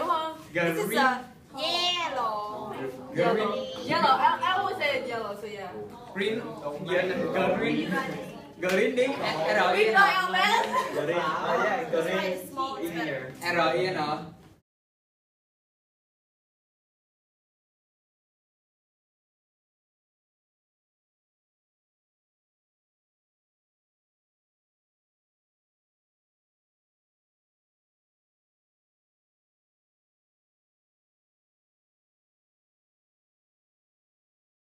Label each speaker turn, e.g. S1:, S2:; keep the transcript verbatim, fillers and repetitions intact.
S1: đúng không?
S2: This is a
S1: yellow.
S2: Yellow.
S1: Yellow. I, I always say yellow, so yeah.
S2: Green. Green. Green đi.
S1: Green rồi, Albert.
S3: Green. Oh yeah, green.
S1: Small.
S3: In here.
S2: R I N.